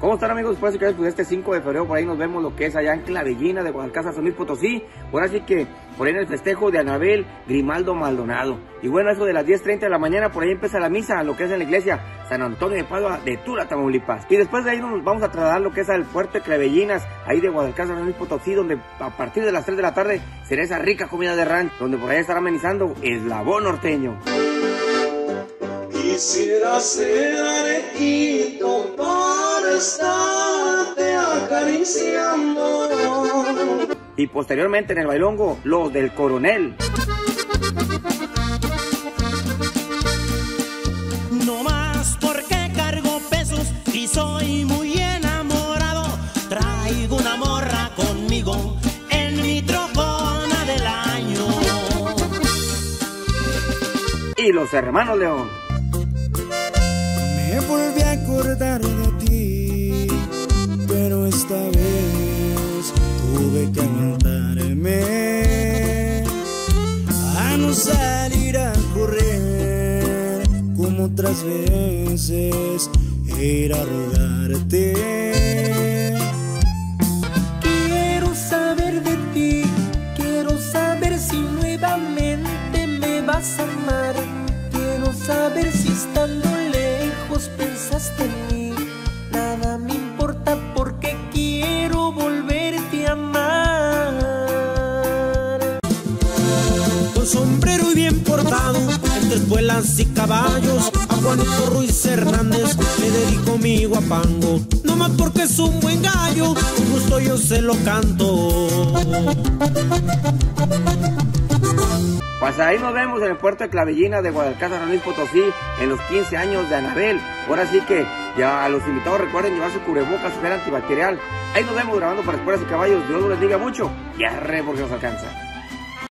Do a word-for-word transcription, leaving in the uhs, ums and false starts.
¿Cómo están, amigos? Después de que pues, este cinco de febrero por ahí nos vemos lo que es allá en Clavellina de Guadalcázar, San Luis Potosí. Ahora sí que por ahí en el festejo de Anabel Grimaldo Maldonado. Y bueno, eso de las diez treinta de la mañana por ahí empieza la misa, lo que es en la iglesia San Antonio de Padua de Tula, Tamaulipas. Y después de ahí nos vamos a trasladar lo que es al puerto de Clavellinas, ahí de Guadalcázar, San Luis Potosí, donde a partir de las tres de la tarde será esa rica comida de rancho, donde por ahí estará amenizando Eslabón Norteño. Quisiera ser arejito para estarte acariciando. Y posteriormente en el bailongo, los del Coronel. No más porque cargo pesos y soy muy enamorado. Traigo una morra conmigo en mi trocona del año. Y los hermanos León. Me volví a acordar de ti, pero esta vez tuve que aguantarme a no salir a correr como otras veces e ir a rogarte. Quiero saber de ti, quiero saber si nuevamente me vas a amar. Quiero saber si estando lejos pensaste en mí. Nada me importa porque quiero volverte a amar. Con sombrero y bien portado, entre espuelas y caballos, a Juanito Ruiz Hernández le dedico mi guapango. No más porque es un buen gallo, con gusto yo se lo canto. Pues ahí nos vemos en el puerto de Clavellina de Guadalcázar, San Luis Potosí, en los quince años de Anabel. Ahora sí que ya a los invitados recuerden llevar su cubrebocas, su gel antibacterial. Ahí nos vemos grabando para Espuelas y Caballos. Dios los bendiga mucho y arre porque nos alcanza.